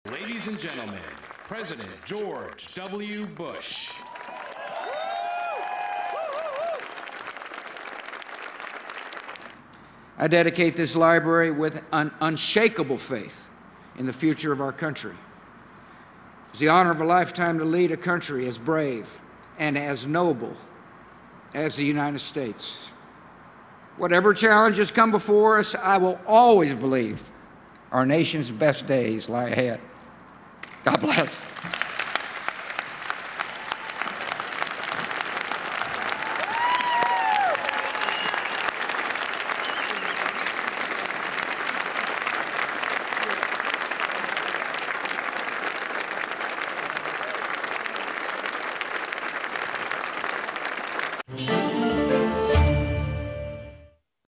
Ladies and gentlemen, President George W. Bush. I dedicate this library with an unshakable faith in the future of our country. It's the honor of a lifetime to lead a country as brave and as noble as the United States. Whatever challenges come before us, I will always believe our nation's best days lie ahead. God bless.